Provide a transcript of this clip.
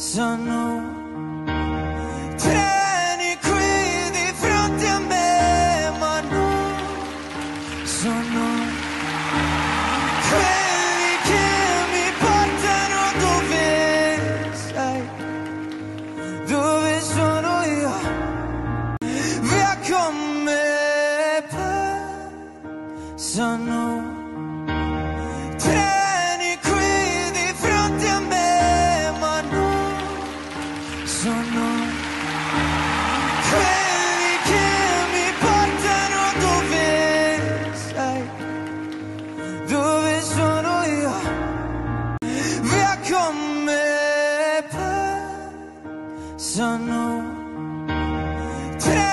Sono treni qui di fronte a me, ma non sono quelli che mi portano dove sei, dove sono io. Via con me, sono treni qui di fronte a me, ma non sono quelli che mi portano dove sei, dove sono io. Via con me, sono tre